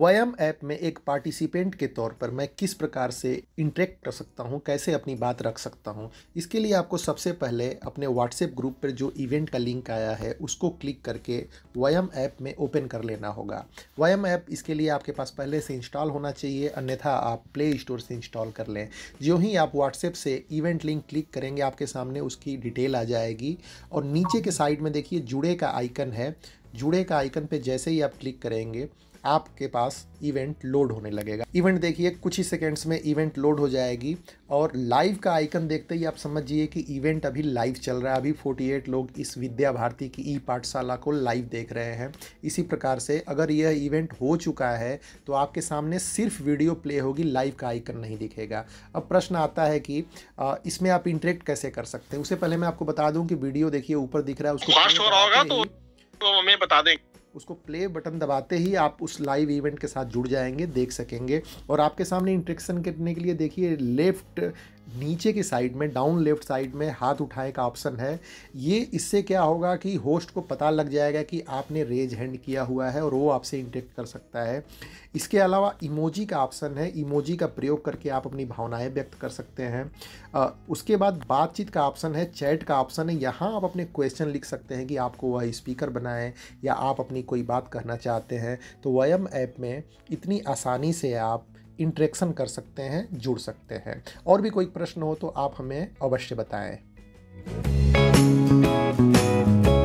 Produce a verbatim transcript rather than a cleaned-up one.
वयम app में एक participant के तौर पर मैं किस प्रकार से इंटरेक्ट कर सकता हूं, कैसे अपनी बात रख सकता हूं। इसके लिए आपको सबसे पहले अपने व्हाट्सएप ग्रुप पर जो इवेंट का लिंक आया है उसको क्लिक करके वयम ऐप में ओपन कर लेना होगा। वयम ऐप इसके लिए आपके पास पहले से इंस्टॉल होना चाहिए, अन्यथा आप प्ले स्टोर से इंस्टॉल कर लें। जो ही आप व्हाट्सएप से इवेंट लिंक क्लिक करेंगे आपके सामने उसकी डिटेल आ जाएगी और नीचे के साइड में देखिए जुड़े का आइकन है। जुड़े का आइकन पे जैसे ही आप क्लिक करेंगे आपके पास इवेंट लोड होने लगेगा। इवेंट देखिए कुछ ही सेकंड्स में इवेंट लोड हो जाएगी और लाइव का आइकन देखते ही आप समझिए कि इवेंट अभी लाइव चल रहा है। अभी अड़तालीस लोग इस विद्या भारती की ई पाठशाला को लाइव देख रहे हैं। इसी प्रकार से अगर यह इवेंट हो चुका है तो आपके सामने सिर्फ वीडियो प्ले होगी, लाइव का आइकन नहीं दिखेगा। अब प्रश्न आता है कि इसमें आप इंटरेक्ट कैसे कर सकते हैं। उससे पहले मैं आपको बता दूं कि वीडियो देखिए ऊपर दिख रहा है, उसको फास्ट हो रहा होगा तो, तो हमें बता दें। उसको प्ले बटन दबाते ही आप उस लाइव इवेंट के साथ जुड़ जाएंगे, देख सकेंगे। और आपके सामने इंटरेक्शन करने के लिए देखिए लेफ्ट नीचे की साइड में, डाउन लेफ्ट साइड में हाथ उठाए का ऑप्शन है। ये इससे क्या होगा कि होस्ट को पता लग जाएगा कि आपने रेज हैंड किया हुआ है और वो आपसे इंटरेक्ट कर सकता है। इसके अलावा इमोजी का ऑप्शन है, इमोजी का प्रयोग करके आप अपनी भावनाएं व्यक्त कर सकते हैं। आ, उसके बाद बातचीत का ऑप्शन है, चैट का ऑप्शन है। यहाँ आप अपने क्वेश्चन लिख सकते हैं कि आपको वह स्पीकर बनाएं या आप अपनी कोई बात कहना चाहते हैं। तो वयम ऐप में इतनी आसानी से आप इंटरेक्शन कर सकते हैं, जुड़ सकते हैं। और भी कोई प्रश्न हो तो आप हमें अवश्य बताएं।